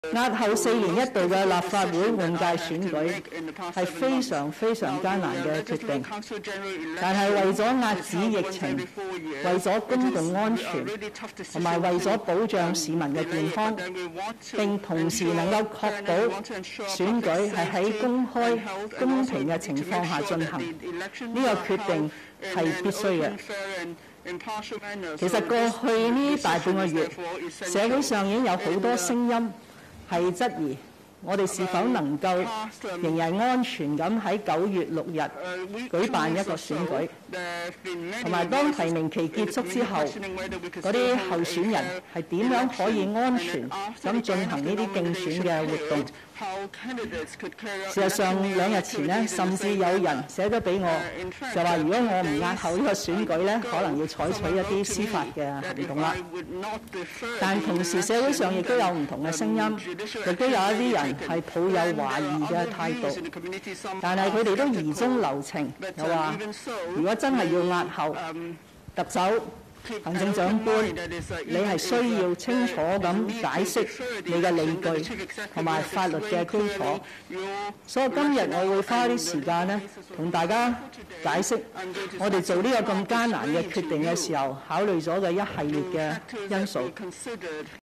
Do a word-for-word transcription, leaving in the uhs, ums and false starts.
押後四年一度嘅立法會換屆選舉係非常非常艱難嘅決定，但係為咗壓止疫情、為咗公共安全同埋為咗保障市民嘅健康，並同時能夠確保選舉係喺公開、公平嘅情況下進行，呢個決定係必須嘅。其實過去呢大半個月，社會上已經有好多聲音係質疑我哋是否能夠仍然安全咁喺九月六日舉辦一個選舉，同埋當提名期結束之後，嗰啲候選人係點樣可以安全咁進行呢啲競選嘅活動。事實上兩日前呢，甚至有人寫咗俾我，就話如果我唔押後呢個選舉呢，可能要採取一啲司法嘅行動啦。但同時社會上亦都有唔同嘅聲音，亦都有一啲人係抱有懷疑嘅態度，但係佢哋都疑中留情，又話如果真係要押後，特首、行政長官，你係需要清楚咁解釋你嘅理據同埋法律嘅基礎。所以今日我會花啲時間呢，同大家解釋我哋做呢個咁艱難嘅決定嘅時候，考慮咗嘅一系列嘅因素。